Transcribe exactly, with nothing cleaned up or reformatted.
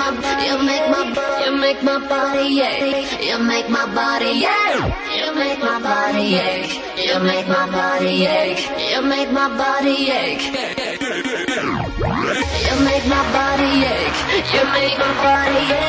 my, you make my, you make my body ache. You make my body ache. You make my body ache. You make my body ache. You make my body ache. You make my body ache. You make my body ache.